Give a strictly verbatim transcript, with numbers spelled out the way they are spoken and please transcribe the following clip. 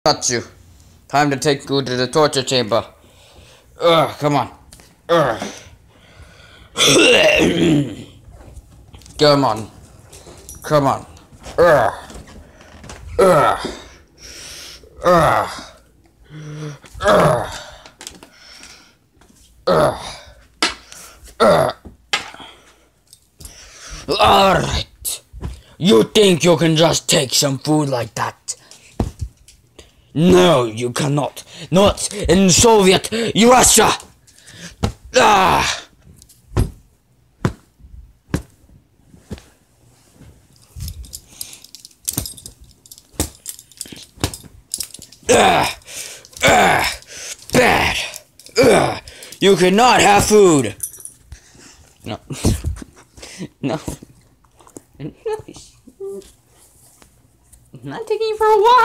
Got you. Time to take you to the torture chamber. Ugh, come on. Ugh. Come on. Come on. Ugh. Ugh. Ugh. Ugh. Ugh. Ugh. Alright. You think you can just take some food like that? No, you cannot. Not in Soviet Russia. Ah. Ah. Ah. Bad. Ah. You cannot have food. No. No. No. I'm not taking you for a walk.